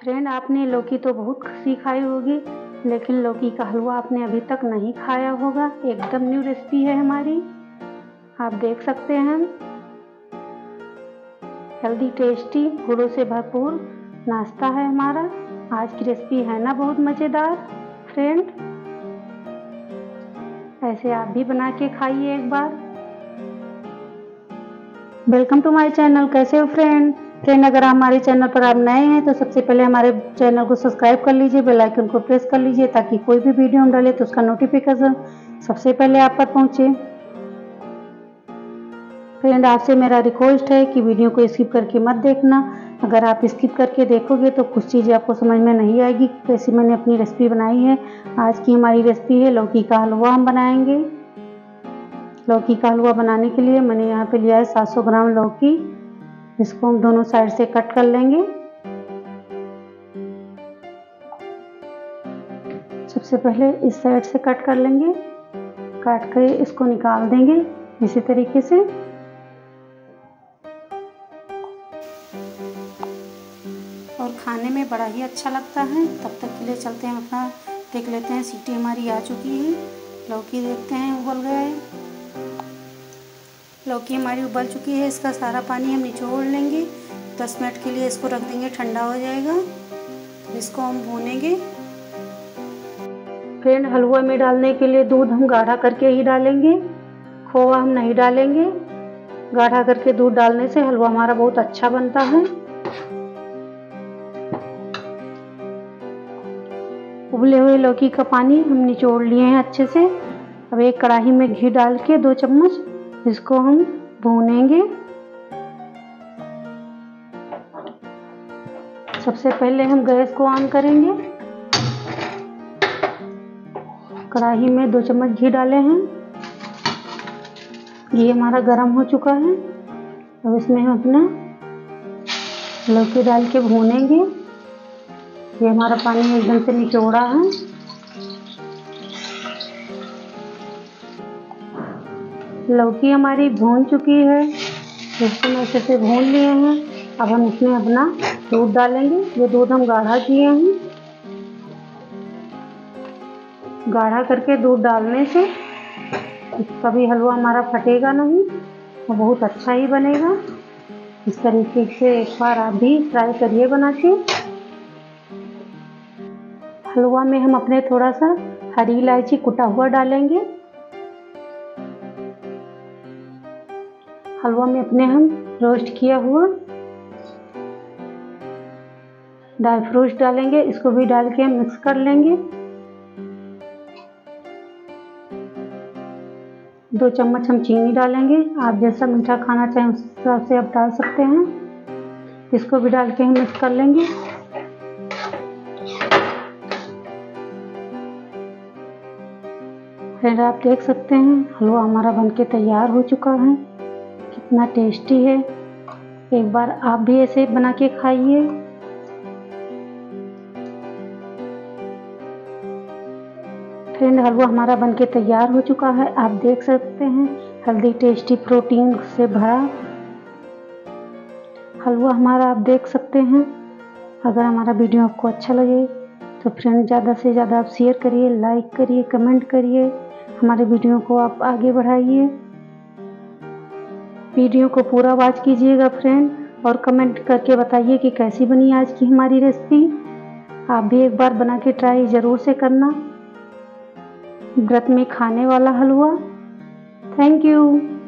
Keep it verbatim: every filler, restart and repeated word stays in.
Friend, आपने लौकी तो बहुत सी खाई होगी, लेकिन लौकी का हलवा आपने अभी तक नहीं खाया होगा। एकदम न्यू रेसिपी है हमारी, आप देख सकते हैं। हेल्दी, टेस्टी, गुड़ों से भरपूर नाश्ता है हमारा। आज की रेसिपी है ना बहुत मज़ेदार। फ्रेंड, ऐसे आप भी बना के खाइए एक बार। Welcome to my channel. कैसे हो फ्रेंड? फ्रेंड, अगर हमारे चैनल पर आप नए हैं तो सबसे पहले हमारे चैनल को सब्सक्राइब कर लीजिए, बेल आइकन को प्रेस कर लीजिए ताकि कोई भी वीडियो हम डाले तो उसका नोटिफिकेशन सबसे पहले आप पर पहुंचे। फ्रेंड, आपसे मेरा रिक्वेस्ट है कि वीडियो को स्किप करके मत देखना। अगर आप स्किप करके देखोगे तो कुछ चीज़ें आपको समझ में नहीं आएगी कैसी मैंने अपनी रेसिपी बनाई है। आज की हमारी रेसिपी है लौकी का हलवा। हम बनाएंगे लौकी का हलवा। बनाने के लिए मैंने यहाँ पे लिया है सात सौ ग्राम लौकी। इसको हम दोनों साइड से कट कर लेंगे। सबसे पहले इस साइड से कट कर लेंगे, काट कर इसको निकाल देंगे इसी तरीके से। और खाने में बड़ा ही अच्छा लगता है। तब तक के लिए चलते हैं, अपना देख लेते हैं। सीटी हमारी आ चुकी है। लौकी देखते हैं उबल गया है। लौकी हमारी उबल चुकी है। इसका सारा पानी हम निचोड़ लेंगे। दस मिनट के लिए इसको रख देंगे, ठंडा हो जाएगा। इसको हम भूनेंगे। फ्रेंड, हलवा में डालने के लिए दूध हम गाढ़ा करके ही डालेंगे, खोआ हम नहीं डालेंगे। गाढ़ा करके दूध डालने से हलवा हमारा बहुत अच्छा बनता है। उबले हुए लौकी का पानी हम निचोड़ लिए हैं अच्छे से। अब एक कढ़ाई में घी डाल के दो चम्मच इसको हम भूनेंगे। सबसे पहले हम गैस को ऑन करेंगे। कढ़ाई में दो चम्मच घी डाले हैं। घी हमारा गर्म हो चुका है। अब इसमें हम अपना लौकी डाल के भूनेंगे। ये हमारा पानी एकदम से निचोड़ा है। लौकी हमारी भून चुकी है। इसको हम अच्छे से भून लिए हैं। अब हम इसमें अपना दूध डालेंगे। ये दूध हम गाढ़ा किए हैं। गाढ़ा करके दूध डालने से कभी हलवा हमारा फटेगा नहीं और बहुत अच्छा ही बनेगा। इस तरीके से एक बार आप भी ट्राई करिए बना के। हलवा में हम अपने थोड़ा सा हरी इलायची कुटा हुआ डालेंगे। हलवा में अपने हम रोस्ट किया हुआ ड्राई फ्रूट्स डालेंगे। इसको भी डाल के हम मिक्स कर लेंगे। दो चम्मच हम चीनी डालेंगे। आप जैसा मीठा खाना चाहें उस हिसाब से आप डाल सकते हैं। इसको भी डाल के हम मिक्स कर लेंगे। फिर आप देख सकते हैं हलवा हमारा बनके तैयार हो चुका है। कितना टेस्टी है। एक बार आप भी ऐसे बना के खाइए। फ्रेंड, हलवा हमारा बनके तैयार हो चुका है। आप देख सकते हैं हेल्दी, टेस्टी, प्रोटीन से भरा हलवा हमारा आप देख सकते हैं। अगर हमारा वीडियो आपको अच्छा लगे तो फ्रेंड ज़्यादा से ज़्यादा आप शेयर करिए, लाइक करिए, कमेंट करिए। हमारे वीडियो को आप आगे बढ़ाइए। वीडियो को पूरा वॉच कीजिएगा फ्रेंड, और कमेंट करके बताइए कि कैसी बनी आज की हमारी रेसिपी। आप भी एक बार बना के ट्राई ज़रूर से करना। व्रत में खाने वाला हलवा। Thank you.